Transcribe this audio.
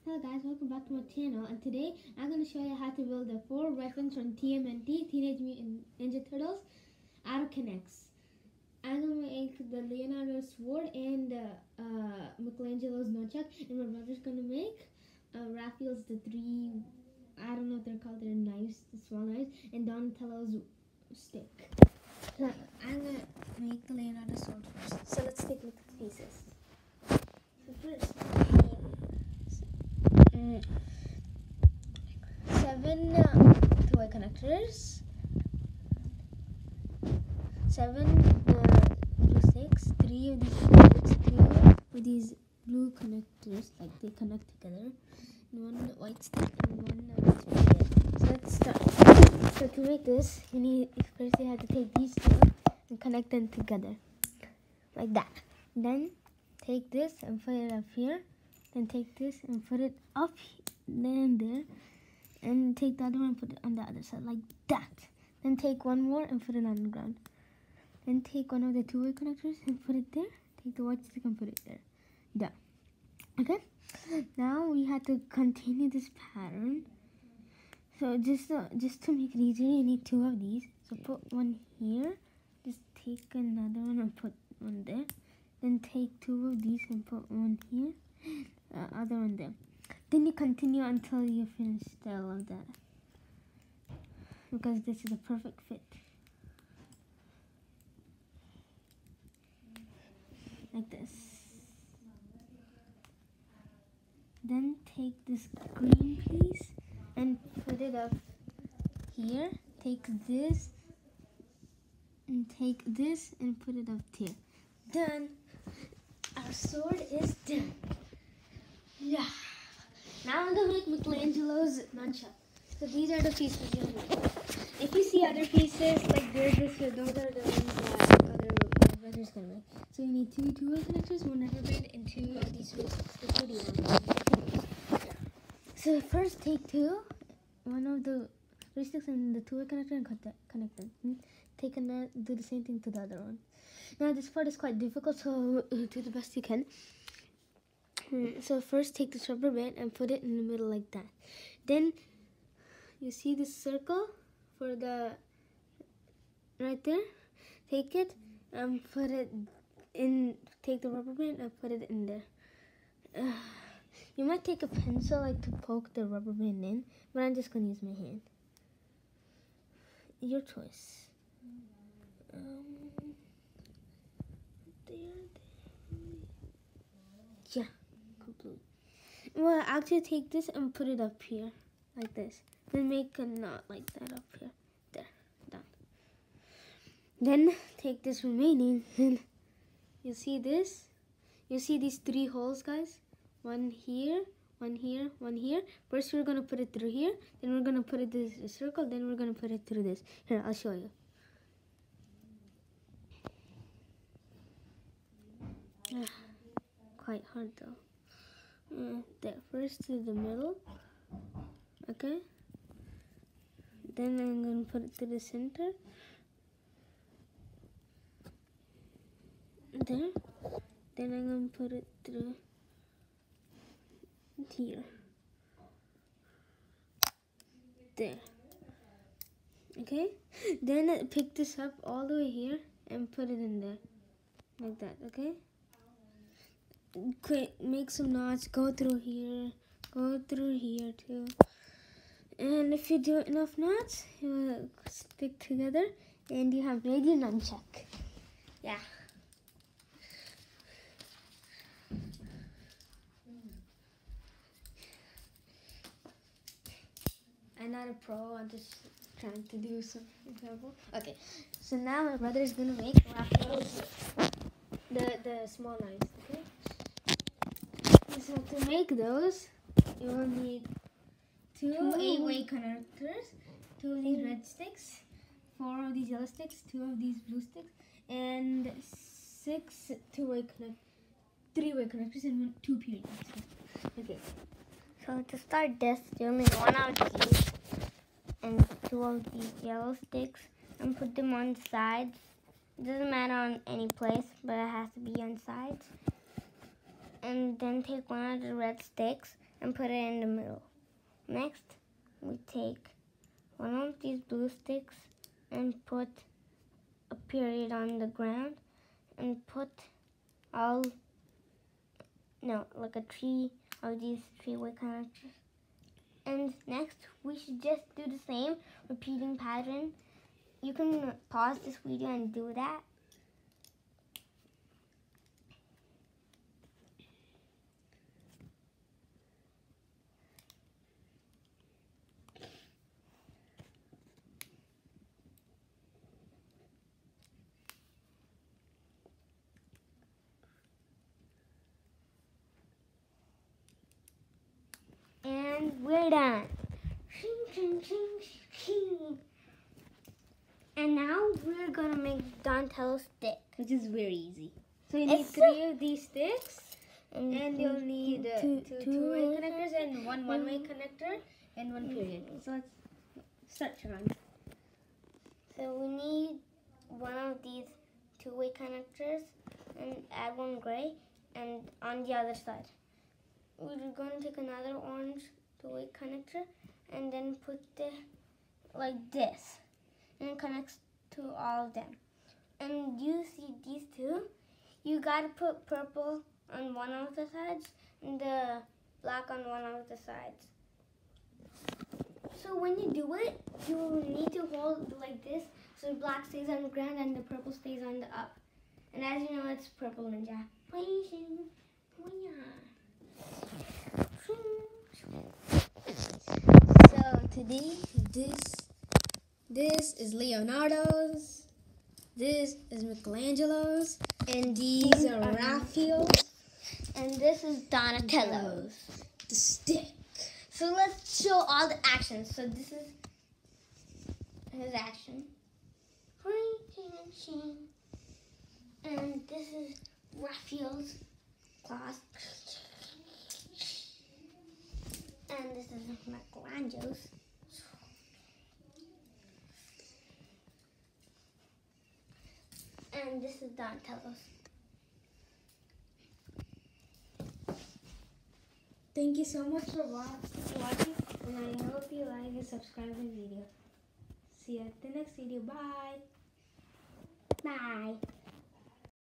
Hello guys, welcome back to my channel, and today I'm going to show you how to build the 4 weapons from TMNT, Teenage Mutant Ninja Turtles, out of K'NEX. I'm going to make the Leonardo sword and Michelangelo's nunchuck, and my brother's going to make Raphael's the 3, I don't know what they're called, they're knives, the small knives, and Donatello's stick. So I'm going to make the Leonardo sword first. So let's take a look at the pieces. So first, 7 two-way connectors, 7 blue sticks, 3 of these cords, 2 of these blue connectors, like they connect together, and 1 white stick and 1 stick. So let's start. So to make this, first you have to take these 2 and connect them together, like that. Then take this and put it up here. Then take this and put it up then there, and take the other one and put it on the other side like that. Then take 1 more and put it on the ground. Then take 1 of the two-way connectors and put it there. Take the white stick and put it there. Done. Okay. Now we have to continue this pattern. So just to make it easier, you need 2 of these. So put 1 here. Just take another one and put 1 there. Then take 2 of these and put 1 here. Other one there. Then you continue until you finish all of that, because this is a perfect fit. Like this. Then take this green piece and put it up here. Take this and take this and put it up here. Done. Our sword is done. Yeah. Now I'm gonna make Michelangelo's nunchuck. So these are the pieces you'll need. If you see other pieces like this, those are the ones that my brother's gonna make. So you need 2 two-way connectors, 1 rubber band, and 2 of these ones. So first take 1 of the sticks and the two-way connector and connect them. Take another, do the same thing to the other one. Now this part is quite difficult, so do the best you can. So first take this rubber band and put it in the middle like that. Then you see this circle for the right there. Take it and put it in. Take the rubber band and put it in there. You might take a pencil like to poke the rubber band in, but I'm just gonna use my hand. Your choice. Yeah. Well, actually take this and put it up here, like this. Then make a knot like that up here. There, done. Then take this remaining, and you see this? You see these 3 holes, guys? 1 here, 1 here, 1 here. First we're gonna put it through here, then we're gonna put it this circle, then we're gonna put it through this. Here, I'll show you. Quite hard though. There, first to the middle, okay, then I'm going to put it to the center, there, then I'm going to put it through here, there, okay, then pick this up all the way here and put it in there, like that, okay. Quick, make some knots, go through here too. And if you do enough knots, it will stick together and you have made your nunchuck. Yeah. I'm not a pro, I'm just trying to do something incredible. Okay, so now my brother is gonna make Raphael's, the small knives, okay? So to make those, you will need 2 8-way connectors, 2 of these red sticks, 4 of these yellow sticks, 2 of these blue sticks, and 6 3-way connectors and 2 periods. Okay. So to start this, you'll need 1 of these and 2 of these yellow sticks, and put them on the sides. It doesn't matter on any place, but it has to be on sides. And then take 1 of the red sticks and put it in the middle. Next, we take one of these blue sticks and put a period on the ground and put like a tree of these three-way connectors. And next, we should just do the same repeating pattern. You can pause this video and do that. And we're done. And now we're gonna make Donatello stick, which is very easy. So you need 3 of these sticks, and you'll need two two-way connectors and one one-way connector and one period. So let's start, Sharon. So we need one of these two-way connectors and add one gray, and on the other side we're going to take another orange two-way connector and then put it like this, and it connects to all of them. And you see these two, you gotta put purple on one of the sides and the black on one of the sides. So when you do it, you need to hold like this so the black stays on the ground and the purple stays on the up. And as you know, it's Purple Ninja. So today, this is Leonardo's, this is Michelangelo's, and these are Raphael's, and this is Donatello's. The stick. So let's show all the actions. So this is his action. And this is Raphael's claws. And this is Michelangelo's. And this is Donatello's. Thank you so much for watching, and I hope you like and subscribe the video. See you at the next video. Bye. Bye.